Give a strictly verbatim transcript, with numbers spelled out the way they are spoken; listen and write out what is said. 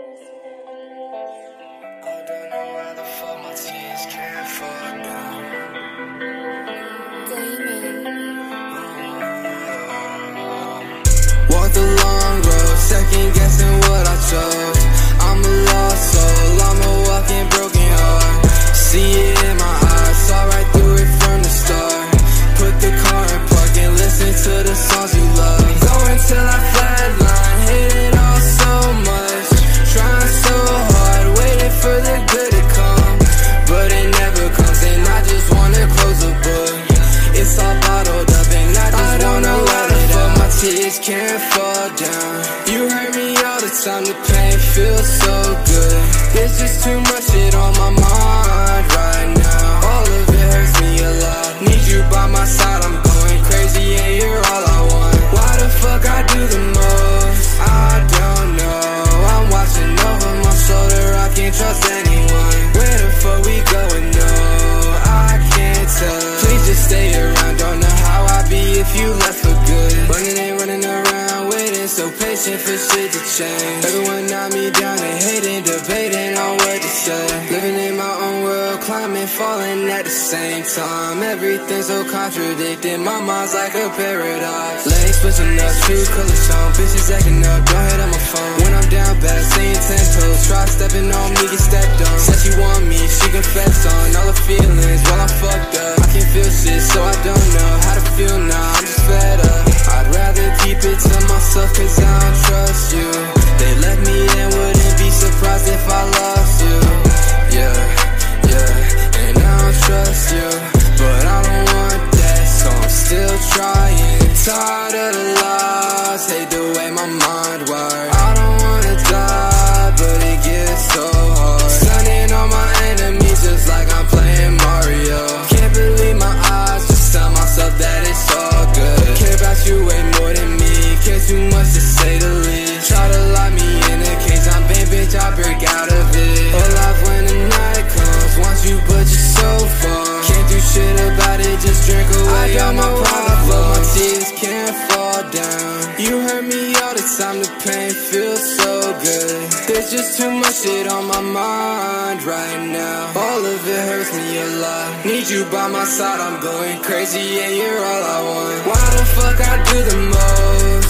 don't know why the fuck my tears can't fall down. Walked the long road, second guessing what I chose. I'm a lost soul, I'm a walking broken heart. See it in my eyes, saw right through it from the start. Put the car in park and listen to the songs you love. Going till I flatline, hate it all so much. Trying so hard, waiting for the good to come, but it never comes, and I just wanna close the book. It's all bottled up and I just I don't know why the fuck my tears can't fall down. You hurt me all the time, the pain feels so good. There's just too much shit on my mind right now. All of it hurts me a lot. Need you by my side, I'm going crazy and you're all I want. Why the fuck I do the most? I don't know. I'm watching over my shoulder, I can't trust anyone. Where the fuck we going? No, I can't tell. Please just stay around, don't know how I'd be if you left for good. Running and running around, waiting, so patient for shit to change. Everyone knock me down, they hating, debating on what to say. Living in my own world, climbing, falling at the same time. Everything's so contradicting, my mind's like a paradox. Legs switching up, true colors on, bitches acting up, don't hit on my phone. When I'm down bad, saying ten toes, try stepping on me, get stepped on. Said she want me, she confess on all her feelings while I'm fucked up. I can't feel shit, so I don't know how to feel now, I'm just fed up. I'd rather keep it to myself cause I don't trust you. They let me in, wouldn't be surprised if I lost you. Yeah, yeah, and I don't trust you, but I don't want that, so I'm still trying. Tired of the lies, hate the way my mind works. I don't wanna die, but it gets so hard. Stunning on my enemies just like I'm playing Mario. Can't believe my eyes, just tell myself that it's all good. Care about you way more than me, care too much to say the least. Try to lock me in a cage, I'm bang, bitch, I break out of it. Alive when the night comes, want you but you're so far. Can't do shit about it, just drink away all my problems. My tears can't fall down. You hurt me all the time, the pain feels so good. There's just too much shit on my mind right now. All of it hurts me a lot. Need you by my side, I'm going crazy and you're all I want. Why the fuck I do the most?